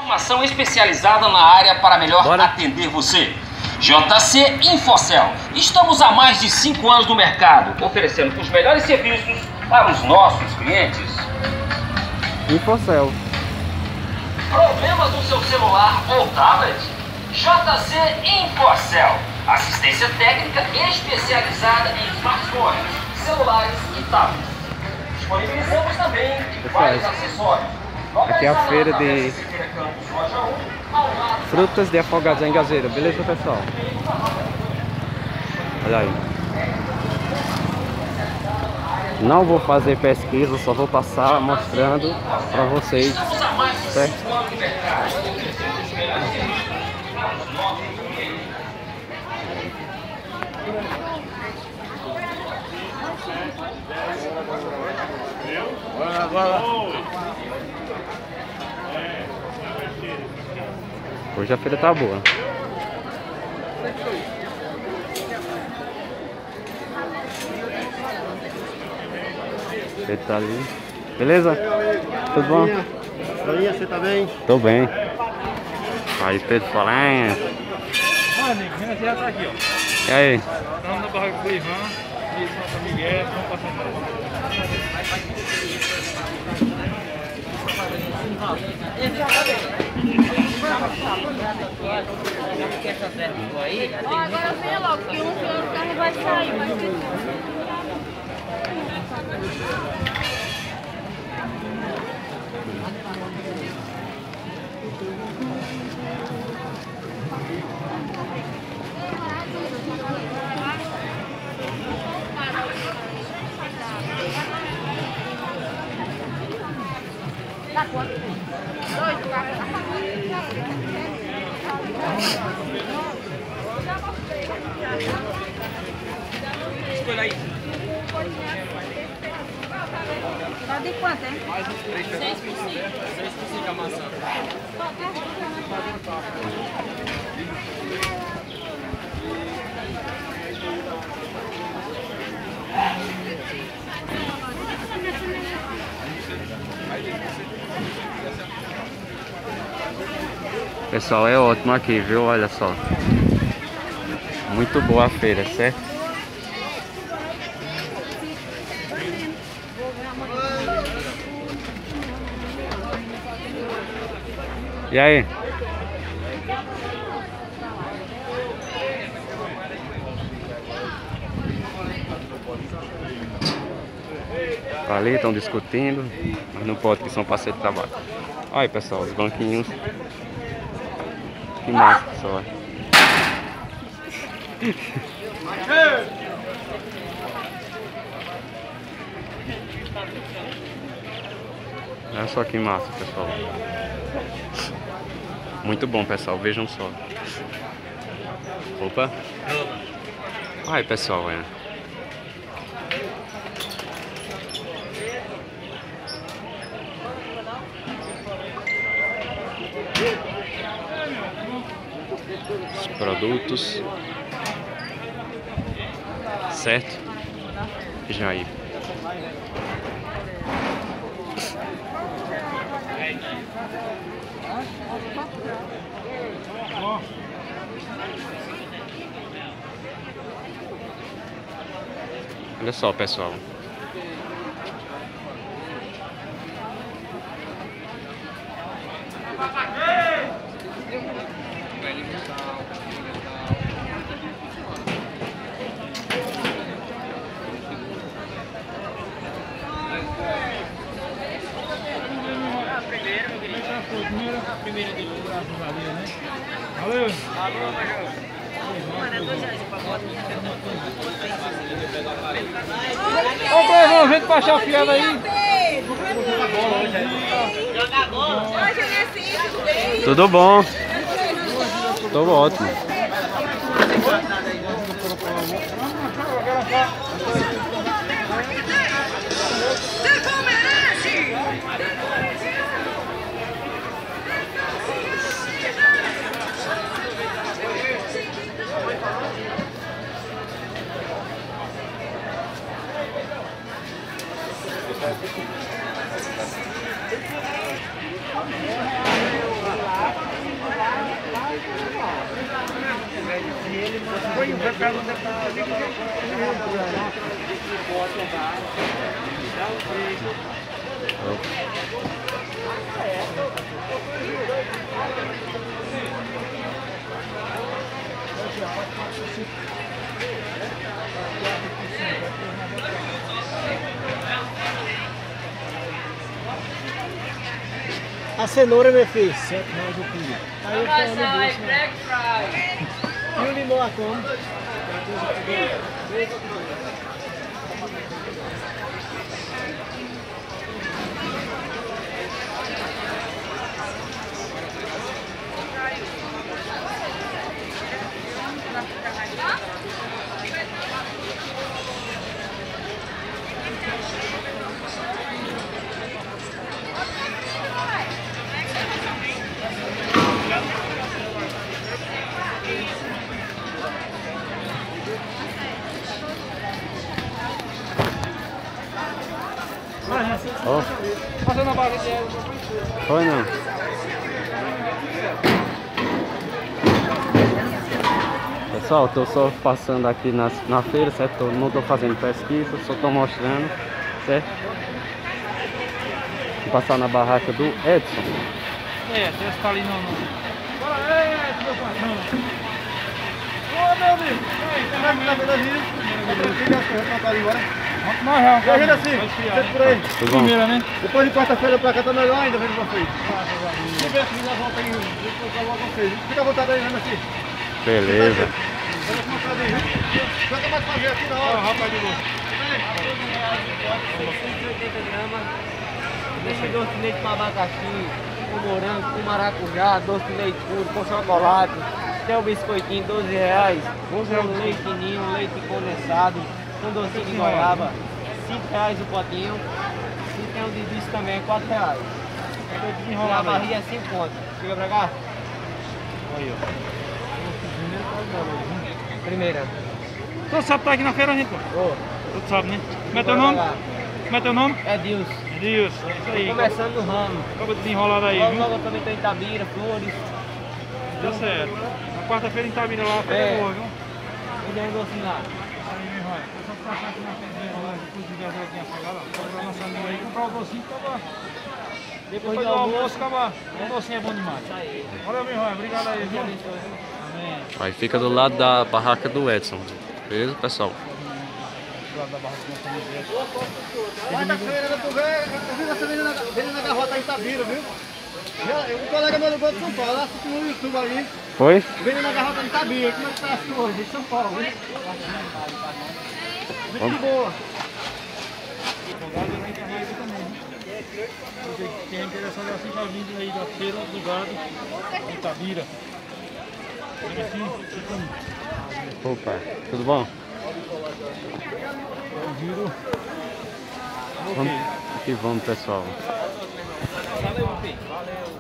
Informação especializada na área para melhor atender você. JC Infocel. Estamos há mais de 5 anos no mercado, oferecendo os melhores serviços para os nossos clientes. Infocel. Problemas no seu celular ou tablet? JC Infocel. Assistência técnica especializada em smartphones, celulares e tablets. Disponibilizamos também vários acessórios. Aqui é a feira de frutas de Afogados em Gazeira, beleza, pessoal? Olha aí. Não vou fazer pesquisa, só vou passar mostrando para vocês, certo? Hoje a feira tá boa. Você tá ali. Beleza? Tudo bom? Oi, você tá bem? Tô bem. Aí, Pedro Falanha. Mano, minha já tá aqui, ó. E aí? Estamos na barraca do Ivan e Santa Miguel, estamos passando. Agora vem logo, que o carro vai sair, Tá quanto? 2 carros. Escolha aí. Tá de quanto, hein? Mais uns 3 por 6 por 5 a maçã. Pessoal, é ótimo aqui, viu? Olha só. Muito boa a feira, certo? E aí? Ali estão discutindo, mas não pode, que são parceiros de trabalho. Olha aí, pessoal, os banquinhos. Que massa, pessoal. Olha só que massa, pessoal. Muito bom, pessoal, vejam só. Opa. Olha aí, pessoal, é. Os produtos, certo? Já aí. Olha só, pessoal. Primeira de graças a Deus, né? Valeu! Alô, Major! Ô, Pedro, vem pra achar a fiada aí! Joga bola! Hoje é assim, Tudo bom? Tô ótimo. A cenoura, meu filho. 7 reais o quilo. Black Friday. E o limão a como? Ó. Passando a barra de Foi não. Pessoal, estou só passando aqui na feira, certo? Não estou fazendo pesquisa, só estou mostrando, certo? Vou passar na barraca do Edson. Esse tá ali não. Bora, meu patrão. Ô, meu amigo. Tá na verdade, não, já. Correndo assim, por aí. Primeira, né? Depois de quarta-feira pra cá tá melhor ainda, vendo vocês. Se vê aqui na volta aí, vou vocês. Fica à vontade aí, mesmo assim. Beleza. Quanto mais fazer aqui na hora? Rapaz de luz. 180 gramas. Deixa doce de leite com abacaxi, com morango, com maracujá, doce de leite puro, com chocolate. Tem o biscoitinho, 12 reais. Com leite ninho, leite condensado, com docinho de goiaba, 5 reais o potinho. E tem o de disco também, 4 reais. E a barriga é 5 contos. Chega pra cá. Aí, ó. Primeira. Tu sabe que tá aqui na feira, gente? Ô, Tu sabe, né? Como é teu nome? Como é teu nome? é Deus. Deus. Isso aí. Começando no ramo. Acaba desenrolado aí, Logo, viu? logo também tem Itabira, Flores. Deu certo. Na quarta-feira em Itabira lá, foi boa, viu? E tem um docinho lá. Aí, meu irmão. Eu só passar aqui na feira lá, depois de ver a tinha chegado, ó. Pra lançar meu aí, comprar o docinho, acaba. Depois do almoço, acaba. O docinho é bom demais. Isso aí. Valeu, meu irmão. Obrigado aí, viu? Amém. Aí fica do lado da barraca do Edson. Beleza, pessoal? Quarta-feira, tu vê, eu vi você vendendo na garrota em Itabira, viu? Um colega meu ligou de São Paulo, assistiu no YouTube aí, Foi? vendendo na garrota em Itabira. Como é que tá as coisas? De São Paulo, viu? Muito boa. Quem é interessado assim já vindo aí da feira do gado em Itabira. Opa, tudo bom? Giro. Vamos, aqui vamos, pessoal. Valeu, meu filho. Valeu.